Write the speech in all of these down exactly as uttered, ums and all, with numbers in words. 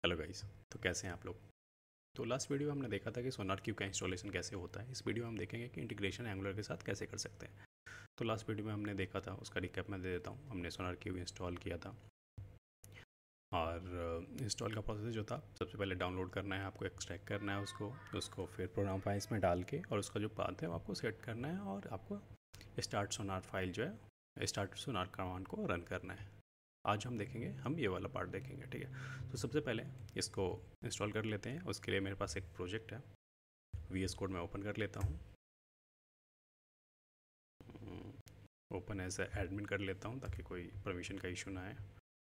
Hello guys, तो कैसे हैं आप लोग। तो लास्ट वीडियो में हमने देखा था कि सोनार क्यूब का इंस्टॉलेशन कैसे होता है। इस वीडियो में हम देखेंगे कि इंटीग्रेशन एंगुलर के साथ कैसे कर सकते हैं। तो लास्ट वीडियो में हमने देखा था, उसका रिकैप मैं दे देता हूँ। हमने सोनार क्यूब इंस्टॉल किया था और इंस्टॉल का प्रोसेस जो था, सबसे पहले डाउनलोड करना है, आपको एक्सट्रैक्ट करना है उसको उसको फिर प्रोग्राम फाइल्स में डाल के, और उसका जो पाथ है वो आपको सेट करना है, और आपको स्टार्ट सोनार फाइल जो है, स्टार्ट सोनार कमांड को रन करना है। आज हम देखेंगे, हम ये वाला पार्ट देखेंगे, ठीक है। तो सबसे पहले इसको इंस्टॉल कर लेते हैं। उसके लिए मेरे पास एक प्रोजेक्ट है, वी एस कोड में ओपन कर लेता हूँ, ओपन एज एडमिन कर लेता हूँ ताकि कोई परमिशन का इशू ना आए।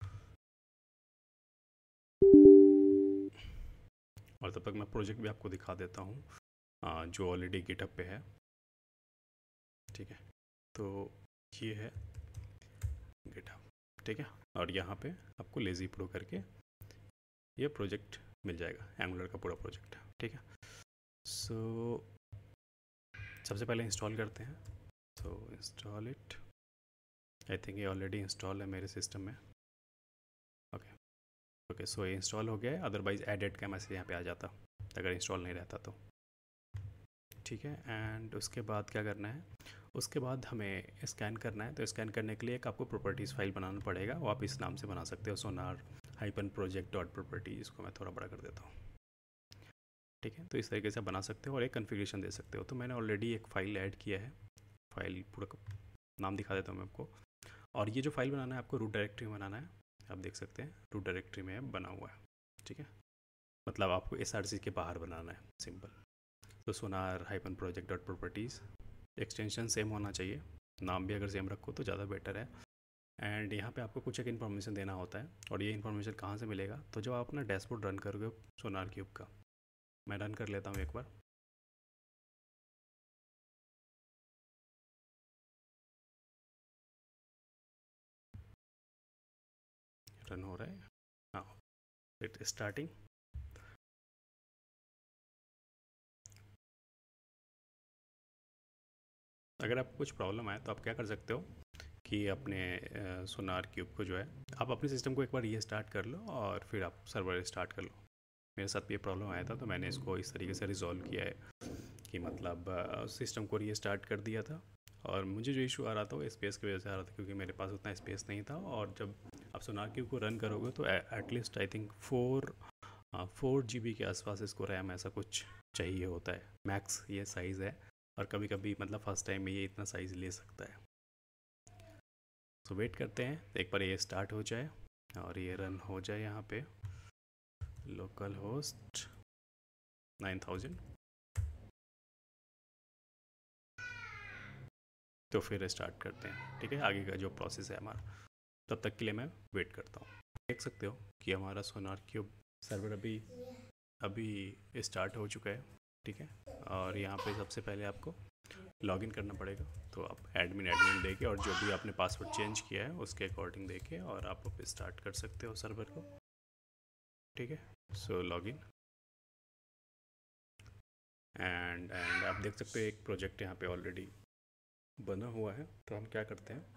और तब तक मैं प्रोजेक्ट भी आपको दिखा देता हूँ जो ऑलरेडी गिटहब पे है, ठीक है। तो ये है गिटहब, ठीक है। और यहाँ पे आपको लेजी प्रो करके ये प्रोजेक्ट मिल जाएगा, एंगुलर का पूरा प्रोजेक्ट है, ठीक है। सो so, सबसे पहले इंस्टॉल करते हैं। तो इंस्टॉल इट, आई थिंक ये ऑलरेडी इंस्टॉल है मेरे सिस्टम में। ओके ओके सो ये इंस्टॉल हो गया है, अदरवाइज एडिट का मैसेज यहाँ पे आ जाता अगर इंस्टॉल नहीं रहता तो, ठीक है। एंड उसके बाद क्या करना है, उसके बाद हमें स्कैन करना है। तो स्कैन करने के लिए एक आपको प्रॉपर्टीज़ फाइल बनाना पड़ेगा, वो आप इस नाम से बना सकते हो, sonar hyphen project dot properties. इसको मैं थोड़ा बड़ा कर देता हूँ, ठीक है। तो इस तरीके से बना सकते हो और एक कन्फिग्रेशन दे सकते हो। तो मैंने ऑलरेडी एक फ़ाइल ऐड किया है, फाइल पूरा नाम दिखा देता हूँ मैं आपको। और ये जो फाइल बनाना है आपको रूट डायरेक्टरी में बनाना है, आप देख सकते हैं रूट डायरेक्टरी में बना हुआ है, ठीक है। मतलब आपको एस आर सी के बाहर बनाना है, सिंपल। तो sonar hyphen project dot properties, extension same होना चाहिए, नाम भी अगर सेम रखो तो ज़्यादा बेटर है। एंड यहाँ पे आपको कुछ एक इन्फॉर्मेशन देना होता है, और ये इन्फॉर्मेशन कहाँ से मिलेगा, तो जब आप अपना डैशबोर्ड रन करोगे सोनार क्यूब का, मैं रन कर लेता हूँ एक बार। रन हो रहा है, हाँ, इट स्टार्टिंग। अगर आपको कुछ प्रॉब्लम आए तो आप क्या कर सकते हो कि अपने सोनार क्यूब को जो है, आप अपने सिस्टम को एक बार ये स्टार्ट कर लो और फिर आप सर्वर स्टार्ट कर लो। मेरे साथ भी ये प्रॉब्लम आया था, तो मैंने इसको इस तरीके से रिजॉल्व किया है कि मतलब सिस्टम को रीस्टार्ट कर दिया था। और मुझे जो इशू आ रहा था वो स्पेस की वजह से आ रहा था, क्योंकि मेरे पास उतना स्पेस नहीं था। और जब आप सोनार क्यूब को रन करोगे तो at least I think four four G B के आसपास इसको रैम ऐसा कुछ चाहिए होता है, मैक्स ये साइज़ है। और कभी कभी मतलब फर्स्ट टाइम में ये इतना साइज़ ले सकता है। तो वेट करते हैं एक बार ये स्टार्ट हो जाए और ये रन हो जाए। यहाँ पे लोकल होस्ट नाइन थाउजेंड, तो फिर स्टार्ट करते हैं, ठीक है। आगे का जो प्रोसेस है हमारा, तब तक के लिए मैं वेट करता हूँ। देख सकते हो कि हमारा सोनार क्यूब सर्वर अभी अभी स्टार्ट हो चुका है, ठीक है। और यहाँ पे सबसे पहले आपको लॉगिन करना पड़ेगा। तो आप एडमिन एडमिन देके, और जो भी आपने पासवर्ड चेंज किया है उसके अकॉर्डिंग देके, और आप अब स्टार्ट कर सकते हो सर्वर को, ठीक है। सो लॉगिन एंड एंड आप देख सकते हो एक प्रोजेक्ट यहाँ पे ऑलरेडी बना हुआ है। तो हम क्या करते हैं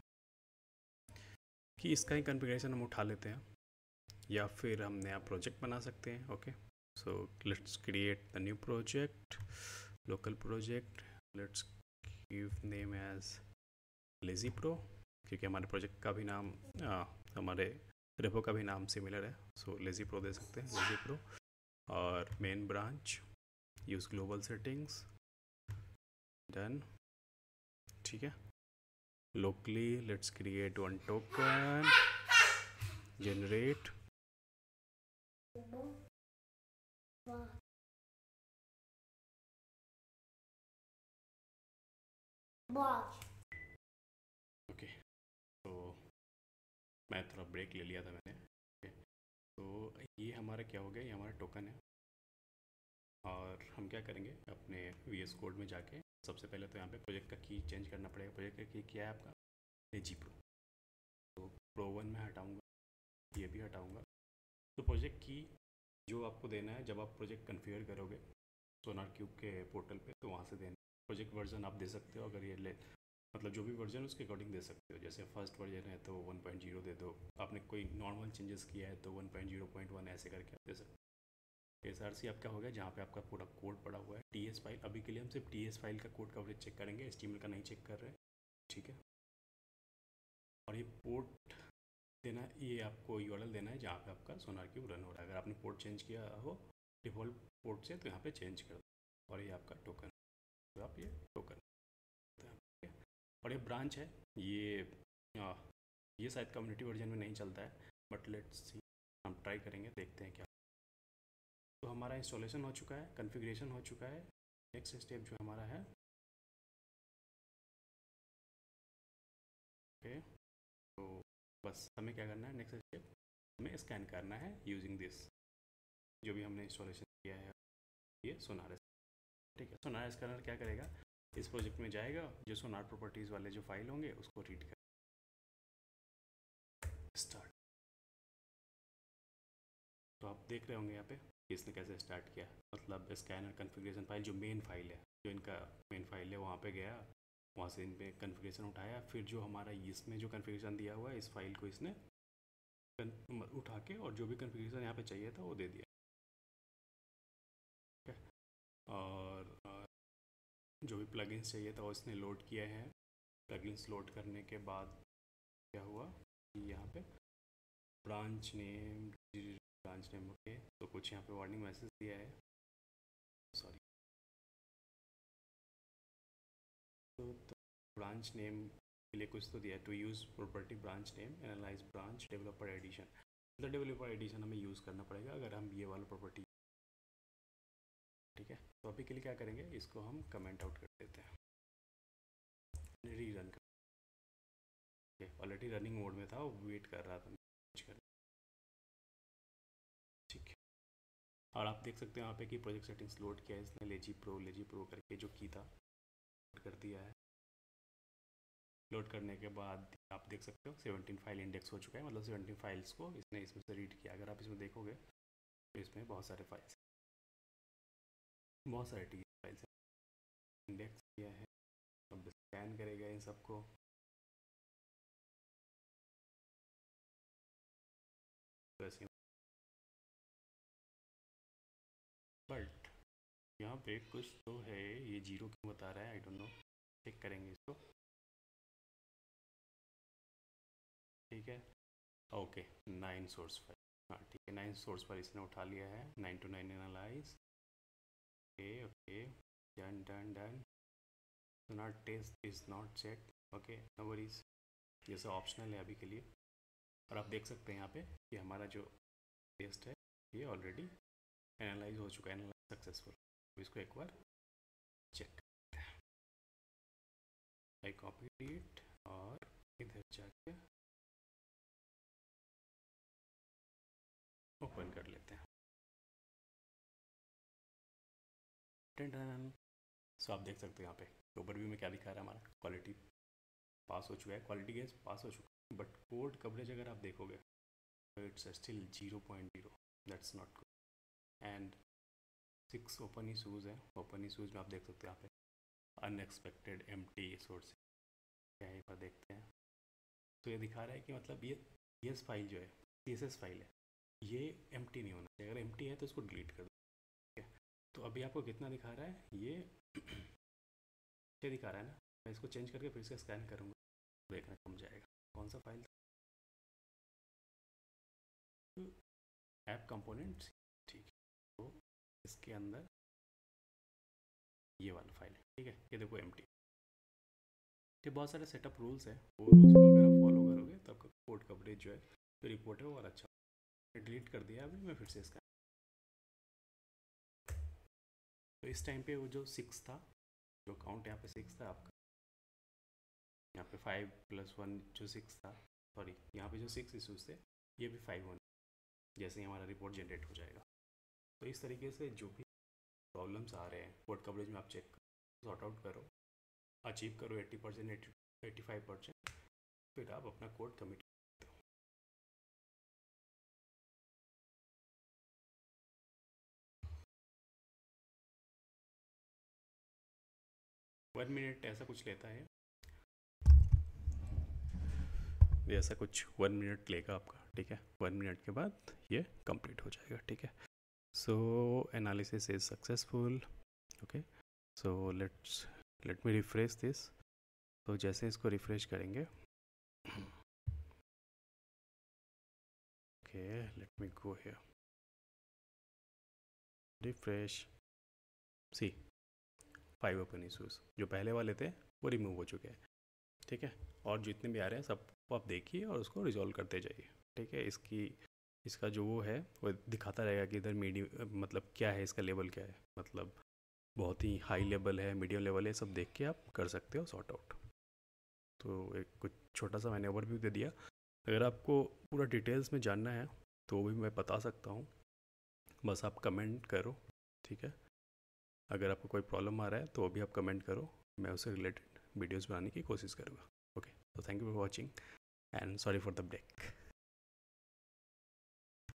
कि इसका ही कॉन्फ़िगरेशन हम उठा लेते हैं, या फिर हम नया प्रोजेक्ट बना सकते हैं। Okay, so let's create the new project, local project, let's give name as lazy pro, क्योंकि हमारे प्रोजेक्ट का भी नाम आ, हमारे रेपो का भी नाम सिमिलर है। सो लेजी प्रो दे सकते हैं, लेजी प्रो। और main branch, use global settings, done, ठीक है। locally let's create one token, generate, okay. तो मैं थोड़ा ब्रेक ले लिया था मैंने, okay. तो ये हमारा क्या हो गया, ये हमारा टोकन है। और हम क्या करेंगे, अपने वी एस कोड में जाके सबसे पहले तो यहाँ पे प्रोजेक्ट का की चेंज करना पड़ेगा। प्रोजेक्ट का की क्या है आपका, लेजी प्रो। तो प्रो वन में हटाऊँगा, ये भी हटाऊँगा। तो प्रोजेक्ट की जो आपको देना है जब आप प्रोजेक्ट कन्फिगर करोगे सोनार क्यूब के पोर्टल पे, तो वहाँ से देना। प्रोजेक्ट वर्जन आप दे सकते हो, अगर ये ले मतलब जो भी वर्जन उसके अकॉर्डिंग दे सकते हो। जैसे फर्स्ट वर्जन है तो वन पॉइंट ज़ीरो दे दो, आपने कोई नॉर्मल चेंजेस किया है तो one point zero point one ऐसे करके आप दे सकते हो। एस आर सी आपका हो गया जहाँ पे आपका पूरा कोड पड़ा हुआ है। टी एस फाइल, अभी के लिए हम सिर्फ टी एस फाइल का कोड कवरेज चेक करेंगे, एच टी एम एल का नहीं चेक कर रहे हैं, ठीक है। और ये पोर्ट देना, ये आपको यू आर एल देना है जहाँ पे आपका सोनार क्यूब रन हो रहा है। अगर आपने पोर्ट चेंज किया हो डिफ़ॉल्ट पोर्ट से तो यहाँ पे चेंज कर दो। और ये आपका टोकन, तो आप ये टोकन, और ये ब्रांच है, ये आ, ये शायद कम्युनिटी वर्जन में नहीं चलता है, बट लेट्स सी, हम ट्राई करेंगे, देखते हैं क्या। तो हमारा इंस्टॉलेशन हो चुका है, कॉन्फ़िगरेशन हो चुका है। नेक्स्ट स्टेप जो हमारा है, ओके, तो बस हमें क्या करना है, नेक्स्ट स्टेप हमें स्कैन करना है यूजिंग दिस, जो भी हमने इंस्टॉलेशन किया है, ये सोनार। ठीक है, सोनार स्कैनर क्या करेगा, इस प्रोजेक्ट में जाएगा, जो सोनार प्रॉपर्टीज़ वाले जो फाइल होंगे उसको रीड कर स्टार्ट। तो आप देख रहे होंगे यहाँ पे इसने कैसे स्टार्ट किया, मतलब स्कैनर कॉन्फ़िगरेशन फाइल जो मेन फाइल है, जो इनका मेन फाइल है वहाँ पे गया, वहाँ से इन पे कॉन्फ़िगरेशन उठाया, फिर जो हमारा इसमें जो कॉन्फ़िगरेशन दिया हुआ है इस फाइल को इसने उठा के और जो भी कॉन्फ़िगरेशन यहाँ पे चाहिए था वो दे दिया। ठीक है, और जो भी प्लगइन्स चाहिए था वो इसने लोड किया है। प्लगइन्स लोड करने के बाद क्या हुआ कि यहाँ पे branch name, branch name okay, तो कुछ यहाँ पे वार्निंग मैसेज दिया है, सॉरी, तो, तो ब्रांच नेम के लिए कुछ तो दिया है, to use property branch name analyze branch developer edition, मतलब डेवलपर एडिशन हमें यूज़ करना पड़ेगा अगर हम ये वाला प्रॉपर्टी। ठीक है, तो अभी के लिए क्या करेंगे, इसको हम कमेंट आउट कर देते हैं, री रन कर, ऑलरेडी रनिंग मोड में था, वेट कर रहा था कर। ठीक है, और आप देख सकते हैं यहाँ पे कि प्रोजेक्ट सेटिंग्स लोड किया है इसने, लेजी प्रो लेजी प्रो करके जो की था कर दिया है। लोड करने के बाद आप देख सकते हो सेवनटीन फाइल इंडेक्स हो चुका है, मतलब सेवनटीन फाइल्स को इसने इसमें से रीड किया। अगर आप इसमें देखोगे तो इसमें बहुत सारे फाइल्स, बहुत सारे टी फाइल्स इंडेक्स किया है। अब स्कैन करेगा इन सबको, तो ऐसे, बट यहाँ पे कुछ तो है, ये जीरो क्यों बता रहा है, आई डोंट नो, चेक करेंगे इसको। ठीक है, ओके, नाइन सोर्स फाइल, हाँ ठीक है, नाइन सोर्स फाइल इसने उठा लिया है, nine to nine analyze, okay okay, done done done, not test is not check, okay no worries, ये सब ऑप्शनल है अभी के लिए। और आप देख सकते हैं यहाँ पे कि हमारा जो टेस्ट है ये ऑलरेडी एनालाइज हो चुका है, एनालाइज सक्सेसफुल। तो इसको एक बार चेक करते हैं, आई कॉपी इट और इधर जाके ओपन कर लेते हैं। सो आप देख सकते हो यहाँ पे ओवरव्यू में क्या दिखा रहा है, हमारा क्वालिटी पास हो चुका है, क्वालिटी गैस पास हो चुका है, बट कोड कवरेज अगर आप देखोगे तो it's still zero point zero, that's not good. And six open issues हैं, ओपन इशूज़ में आप देख सकते हो यहाँ पे अनएक्सपेक्टेड एम टी सोर्स, क्या यहाँ पर देखते हैं तो ये दिखा रहा है कि मतलब ये सी एस फाइल जो है, सी एस एस फाइल है, ये एम टी नहीं होना चाहिए, अगर एम टी है तो इसको डिलीट कर दो। ठीक है, तो अभी आपको कितना दिखा रहा है, ये ये दिखा रहा है ना, मैं इसको चेंज करके फिर से स्कैन करूँगा, देखना कम जाएगा। कौन सा फाइल, ऐप कंपोनेंट्स, ठीक है, तो इसके अंदर ये वाला फाइल है। ठीक है, ये देखो एम टी, ये बहुत सारे सेटअप रूल्स हैं, वो रूल्स को अगर आप फॉलो करोगे तो आपका कोड कवरेज जो है जो रिपोर्ट है वो और अच्छा। डिलीट कर दिया अभी मैं फिर से इसका, तो इस टाइम पे वो जो सिक्स था, जो काउंट यहाँ पे सिक्स था आपका, यहाँ पे फाइव प्लस वन जो सिक्स था, सॉरी यहाँ पे जो सिक्स इशूज़ थे ये भी फाइव होने, जैसे ही हमारा रिपोर्ट जनरेट हो जाएगा। तो इस तरीके से जो भी प्रॉब्लम्स आ रहे हैं कोड कवरेज में आप चेक करो, सॉर्ट आउट करो, अचीव करो eighty percent eighty five percent, फिर आप अपना कोड कमिट। वन मिनट ऐसा कुछ लेता है। ये ऐसा कुछ वन मिनट लेगा आपका, ठीक है। वन मिनट के बाद ये कंप्लीट हो जाएगा, ठीक है। So analysis is successful, okay. So let's let me refresh this. तो जैसे इसको रिफ्रेश करेंगे, okay, let me go here, refresh, see five open issues जो पहले वाले थे वो रिमूव हो चुके हैं, ठीक है। और जितने भी आ रहे हैं सबको आप देखिए और उसको रिजॉल्व करते जाइए, ठीक है। इसकी इसका जो वो है वो दिखाता रहेगा कि इधर मीडियम मतलब क्या है, इसका लेवल क्या है, मतलब बहुत ही हाई लेवल है, मीडियम लेवल है, सब देख के आप कर सकते हो सॉर्ट आउट। तो एक कुछ छोटा सा मैंने ओवरव्यू दे दिया। अगर आपको पूरा डिटेल्स में जानना है तो भी मैं बता सकता हूँ, बस आप कमेंट करो, ठीक है। अगर आपको कोई प्रॉब्लम आ रहा है तो भी आप कमेंट करो, मैं उससे रिलेटेड वीडियोस बनाने की कोशिश करूँगा। ओके, तो thank you for watching and sorry for the break.